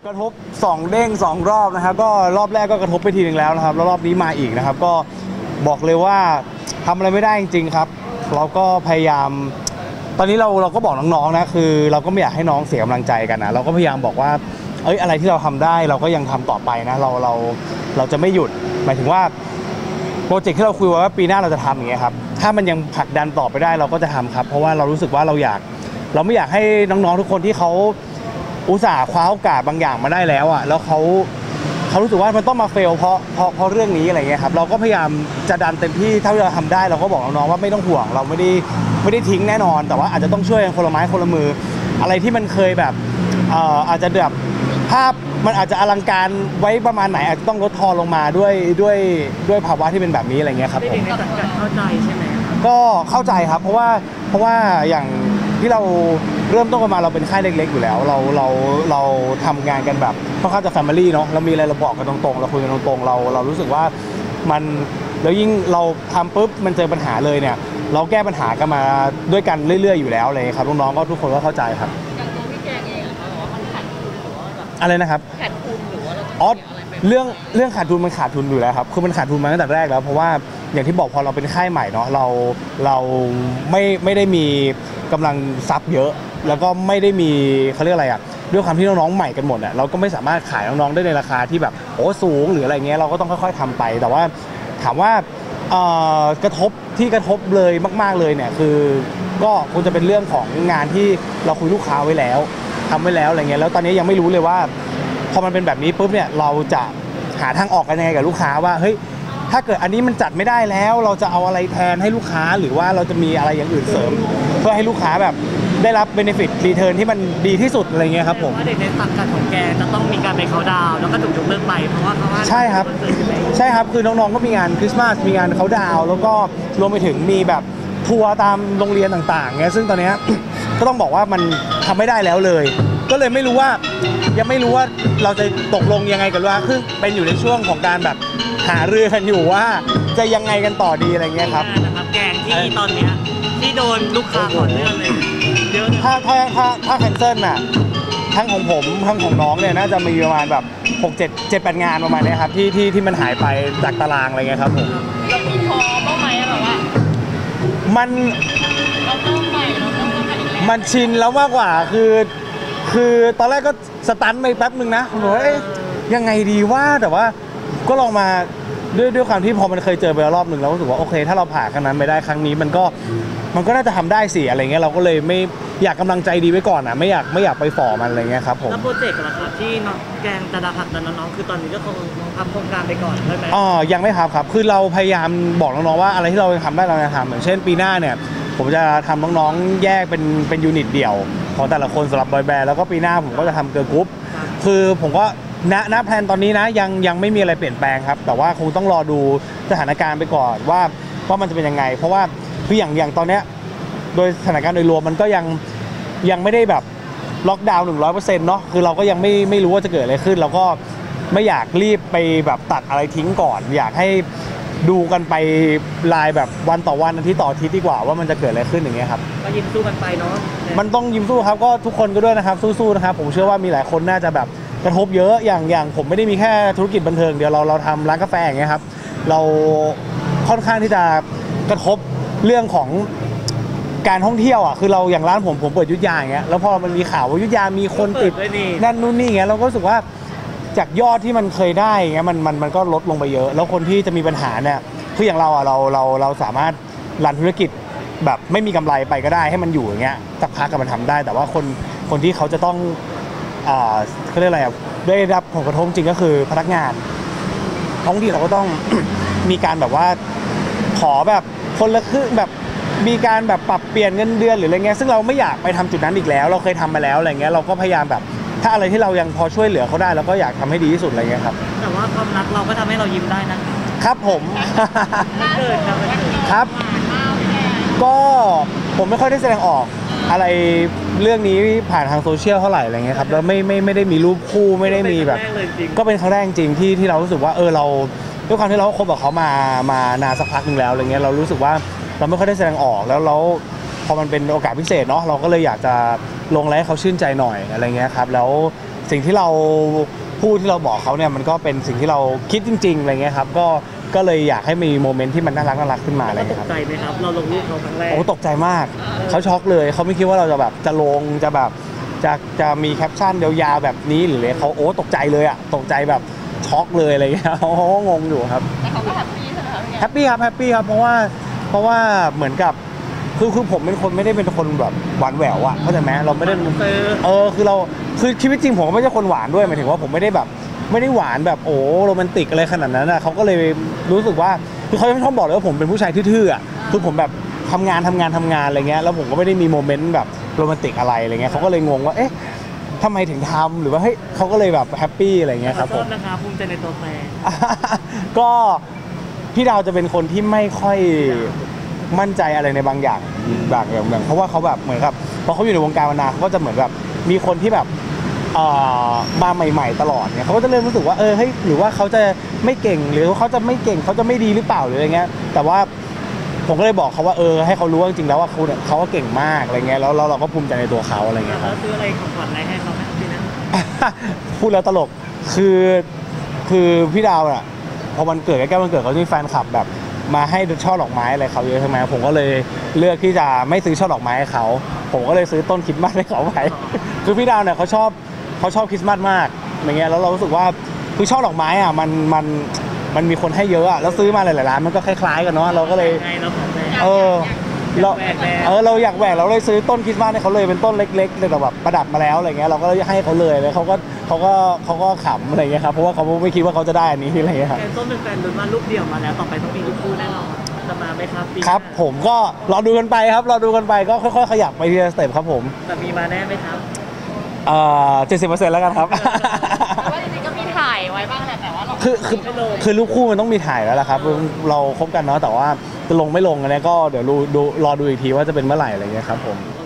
ระทบ2เด้ง2รอบนะครับก็รอบแรกก็กระทบไปทีนึงแล้วนะครับแล้วรอบนี้มาอีกนะครับก็บอกเลยว่าทำอะไรไม่ได้จริงๆครับเราก็พยายามตอนนี้เราก็บอกน้องๆนะคือเราก็ไม่อยากให้น้องเสียกำลังใจกันนะเราก็พยายามบอกว่าอะไรที่เราทำได้เราก็ยังทำต่อไปนะเราจะไม่หยุดหมายถึงว่าโปรเจกต์ที่เราคุยไว้ว่าปีหน้าเราจะทำอย่างเงี้ยครับถ้ามันยังผลักดันต่อไปได้เราก็จะทำครับเพราะว่าเรารู้สึกว่าเราไม่อยากให้น้องๆทุกคนที่เขาอุตส่าห์คว้าโอกาสบางอย่างมาได้แล้วอ่ะแล้วเขารู้สึกว่ามันต้องมาเฟลเพราะเรื่องนี้อะไรเงี้ยครับเราก็พยายามจะดันเต็มที่เท่าที่เราทำได้เราก็บอกน้องๆว่าไม่ต้องห่วงเราไม่ได้ทิ้งแน่นอนแต่ว่าอาจจะต้องช่วยกันคนละไม้คนละมืออะไรที่มันเคยแบบอาจจะแบบภาพมันอาจจะอลังการไว้ประมาณไหนอาจจะต้องลดทอนลงมาด้วยภาวะที่เป็นแบบนี้อะไรเงี้ยครับผมเข้าใจใช่ไหมก็เข้าใจครับเพราะว่าอย่างที่เราเริ่มต้นกันมาเราเป็นค่ายเล็กๆอยู่แล้วเราทำงานกันแบบค่อนข้างจะแฟมิลี่เนาะเรามีอะไรเราบอกกันตรงๆเราคุยกันตรงๆเรารู้สึกว่ามันแล้วยิ่งเราทำปุ๊บมันเจอปัญหาเลยเนี่ยเราแก้ปัญหากันมาด้วยกันเรื่อยๆอยู่แล้วเลยครับน้องๆก็ทุกคนก็เข้าใจครับอย่างตัวพี่แจงเองเขาบอกว่ามันขาดทุนหรือว่าแบบอะไรนะครับขาดทุนหรือว่าเราเรื่องขาดทุนมันขาดทุนอยู่แล้วครับคือมันขาดทุนมาตั้งแต่แรกแล้วเพราะว่าอย่างที่บอกพอเราเป็นค่ายใหม่เนาะเราไม่ได้มีกำลังทรัพย์เยอะแล้วก็ไม่ได้มีเขาเรียกอะไรอ่ะด้วยความที่น้องๆใหม่กันหมดอ่ะเราก็ไม่สามารถขายน้องๆได้ในราคาที่แบบโอ้สูงหรืออะไรเงี้ยเราก็ต้องค่อยๆทำไปแต่ว่าถามว่ากระทบเลยมากๆเลยเนี่ยคือก็คงจะเป็นเรื่องของงานที่เราคุยลูกค้าไว้แล้วทำไว้แล้วอะไรเงี้ยแล้วตอนนี้ยังไม่รู้เลยว่าพอมันเป็นแบบนี้ปุ๊บเนี่ยเราจะหาทางออกกันยังไงกับลูกค้าว่าเฮ้ยถ้าเกิดอันนี้มันจัดไม่ได้แล้วเราจะเอาอะไรแทนให้ลูกค้าหรือว่าเราจะมีอะไรอย่างอื่นเสริมเพื่อให้ลูกค้าแบบได้รับ benefit return ที่มันดีที่สุดอะไรเงี้ยครับผมว่าเด็กในสังกัดของแกจะต้องมีการไปเขาดาวแล้วก็ถูกยกเลิกไปเพราะว่าใช่ครับคือน้องๆก็มีงานคริสต์มาสมีงานเขาดาวแล้วก็รวมไปถึงมีแบบทัวร์ตามโรงเรียนต่างๆเงี้ยซึ่งตอนนี้ก็ต้องบอกว่ามันทำไม่ได้แล้วเลยก็เลยไม่รู้ว่ายังไม่รู้ว่าเราจะตกลงยังไงกันว่าคือเป็นอยู่ในช่วงของการแบบหารือกันอยู่ว่าจะยังไงกันต่อดีอะไรเงี้ยครับนะครับแกงที่ตอนนี้ที่โดนลูกค้าขอเลื่อนเลยเยอะถ้าแคนเซิลน่ะทั้งของผมทั้งของน้องเนี่ยน่าจะมีประมาณแบบ7-8 งานประมาณนี้ครับที่มันหายไปจากตารางอะไรเงี้ยครับผมเรามีท้อบ้างไหมแบบว่าเราต้องใหม่เราต้องอะไรอีกแล้วมันชินแล้วมากกว่าคือตอนแรกก็สตันไปแป๊บนึงนะผมว่ายังไงดีว่าแต่ว่าก็ลองมาด้วยความที่พอมันเคยเจอไปรอบหนึ่งแล้วรู้สึกว่าโอเคถ้าเราผ่านครั้งนั้นไปได้ครั้งนี้มันก็น่าจะทำได้สิอะไรเงี้ยเราก็เลยไม่อยากกำลังใจดีไว้ก่อนอ่ะไม่อยากไปฝ่อมันอะไรเงี้ยครับผมแล้วโปรเจกต์ล่ะครับที่น้องแกงจะผลักดันน้องๆคือตอนนี้ก็คงทำโครงการไปก่อนใช่ไหมยังไม่ครับคือเราพยายามบอกน้องๆว่าอะไรที่เราทำได้เราจะทำอย่างเช่นปีหน้าเนี่ยผมจะทำน้องๆแยกเป็นยูนิตเดี่ยวของแต่ละคนสำหรับบอยแบนด์แล้วก็ปีหน้าผมก็จะทำเกิร์ลกรุ๊ปคือผมก็ณแพลนตอนนี้นะยังไม่มีอะไรเปลี่ยนแปลงครับแต่ว่าคงต้องรอดูสถานการณ์ไปก่อนว่ามันจะเป็นยังไงเพราะว่าคืออย่างตอนเนี้ยโดยสถานการณ์โดยรวมมันก็ยังไม่ได้แบบล็อกดาวน์ 100% เนาะคือเราก็ยังไม่รู้ว่าจะเกิดอะไรขึ้นเราก็ไม่อยากรีบไปแบบตัดอะไรทิ้งก่อนอยากให้ดูกันไปรายแบบวันต่อวันอาทิตย์ต่ออาทิตย์ดีกว่าว่ามันจะเกิดอะไรขึ้นอย่างเงี้ยครับก็ยิ้มสู้กันไปเนาะมันต้องยิ้มสู้ครับก็ทุกคนก็ด้วยนะครับสู้ๆนะครับผมเชื่อว่ามีหลายคนน่าจะแบบกระทบเยอะอย่างผมไม่ได้มีแค่ธุรกิจบันเทิงเดียวเราทำร้านกาแฟอย่างเงี้ยครับเราค่อนข้างที่จะกระทบเรื่องของการท่องเที่ยวอ่ะคือเราอย่างร้านผมเปิดอยุธยาอย่างเงี้ยแล้วพอมันมีข่าวว่าอยุธยามีคนติดนั่นนู่นนี่อย่างเงี้ยเราก็รู้สึกว่าจากยอดที่มันเคยได้อย่างเงี้ยมันก็ลดลงไปเยอะแล้วคนที่จะมีปัญหาเนี่ยคืออย่างเราอ่ะเราสามารถรันธุรกิจแบบไม่มีกำไรไปก็ได้ให้มันอยู่อย่างเงี้ยสักพักก็มันทำได้แต่ว่าคนที่เขาจะต้องเขาเรียกอะไรอ่ะได้รับผลกระทบจริงก็คือพนักงานท้องที่เราก็ต้อง มีการแบบว่าขอแบบคนละครึ่งแบบมีการแบบปรับเปลี่ยนเงินเดือนหรืออะไรเงี้ยซึ่งเราไม่อยากไปทำจุดนั้นอีกแล้วเราเคยทำมาแล้วอะไรเงี้ยเราก็พยายามแบบถ้าอะไรที่เรายังพอช่วยเหลือเขาได้เราก็อยากทำให้ดีที่สุดอะไรเงี้ยครับแต่ว่าความรักเราก็ทำให้เรายิ้มได้นะครับผมครับก็ผมไม่ค่อยได้แสดงออกอะไรเรื่องนี้ผ่านทางโซเชียลเท่าไหร่อะไรเงี้ยครับแล้วไม่ได้มีรูปคู่ไม่ได้มีแบบก็เป็นครั้งแรกจริงที่เรารู้สึกว่าเราด้วยความที่เราคบกับเขามานานสักพักนึงแล้วอะไรเงี้ยเรารู้สึกว่าเราไม่ค่อยได้แสดงออกแล้วพอมันเป็นโอกาสพิเศษเนาะเราก็เลยอยากจะลงไลฟ์ให้เขาชื่นใจหน่อยอะไรเงี้ยครับแล้วสิ่งที่เราพูดที่เราบอกเขาเนี่ยมันก็เป็นสิ่งที่เราคิดจริงๆอะไรเงี้ยครับก็เลยอยากให้มีโมเมนต์ที่มันน่ารักขึ้นมาอะไรก็ตเงี้กยครับใจไหมครับเราลงรูปเขาครั้งแรกโอ้ตกใจมากเขาช็อกเลยเขาไม่คิดว่าเราจะแบบจะลงจะแบบจะมีแคปชั่นยาวๆแบบนี้หรืออะไรเขาตกใจเลยอะตกใจแบบช็อกเลยอะไรเงี้ยเขาก็งงอยู่ครับแต่เขาก็แฮปปี้ใช่ไหมคะพี่แกแฮปปี้ครับแฮปปี้ครับเพราะว่าเหมือนกับคือผมเป็นคนไม่ได้เป็นคนแบบหวานแหววอะเข้าใจไหมเราไม่ได้คือชีวิตจริงผมก็ไม่ใช่คนหวานด้วยหมายถึงว่าผมไม่ได้แบบไม่ได้หวานแบบโอ้โรแมนติกอะไรขนาดนั้นอะเขาก็เลยรู้สึกว่าคือเขาชอบบอกเลยว่าผมเป็นผู้ชายทื่อๆอะคือผมแบบทำงานอะไรเงี้ยแล้วผมก็ไม่ได้มีโมเมนต์แบบโรแมนติกอะไรเงี้ยเขาก็เลยงงว่าเอ๊ะทำไมถึงทำหรือว่าเฮ้ยเขาก็เลยแบบแฮปปี้อะไรเงี้ยครับขผอมโทษนะคะภูมิใจในตัวแฟนก็พี่ดาวจะเป็นคนที่ไม่ค่อยมั่นใจอะไรในบางอย่างเพราะว่าเขาแบบเหมือนกับพอเขาอยู่ในวงการมานานเขาก็จะเหมือนแบบมีคนที่แบบมาใหม่ๆตลอดเนี่ยเขาก็จะเริ่มรู้สึกว่าเฮ้ยหรือว่าเขาจะไม่เก่งหรือเขาจะไม่เก่งเขาจะไม่ดีหรือเปล่าหรืออะไรเงี้ยแต่ว่าผมก็เลยบอกเขาว่าให้เขารู้ว่าจริงๆแล้วว่าเขาก็เก่งมากอะไรเงี้ยแล้วเราก็ภูมิใจในตัวเขาอะไรเงี้ยคแล้รับวซื้ออะไรของขวัญอะไรให้เขาไหมพี่นะพูดแล้วตลกคือพี่ดาวน่ะพอวันเกิดใกล้ๆวันเกิดเขาจะมีแฟนคลับแบบมาให้ช่อดอกไม้อะไรเขาเยอะใช่ไหมผมก็เลยเลือกที่จะไม่ซื้อช่อดอกไม้ให้เขาผมก็เลยซื้อต้นคริสต์มาสให้เขาไป คือพี่ดาวเนี่ยเขาชอบคริสต์มาสมากอย่างเงี้ยแล้วเรารู้สึกว่าคือช่อดอกไม้อ่ะมันมีคนให้เยอะอ่ะแล้วซื้อมาหลายๆร้านมันก็คล้ายๆกันเนาะเราก็เลยไงเราขอแฟนเออเราแหวกแหวกเราอยากแหวกเราเลยซื้อต้นคริสต์มาสให้เขาเลยเป็นต้นเล็กๆแต่แบบประดับมาแล้วอะไรเงี้ยเราก็ให้เขาเลยแล้วเขาก็ขำอะไรเงี้ยครับเพราะว่าเขาไม่คิดว่าเขาจะได้อันนี้อะไรเงี้ยครับแฟนต้นเป็นแฟนลุ้นว่ารูปเดี่ยวมาแล้วต่อไปต้องมีรูปคู่แน่นอนจะมาไหมครับปีหน้าครับผมก็รอดูกันไปครับรอดูกันไปก็ค่อยๆขยับไปทีละสเต็ปครับผมแต่มีมาแน่ไหมครับ 70%แล้วกันครับว่าจริงๆก็มีถ่ายไว้บ้างแหละแต่ว่าเราคือรูปคู่มันต้องมีถ่ายแล้วล่ะครับเราคบกันเนาะแต่ว่าจะลงไม่ลงอันนี้ก็เดี๋ยวรอดูอีกทีว่าจะเป็นเมื่อไหร่อะไรเงี้ยครับผม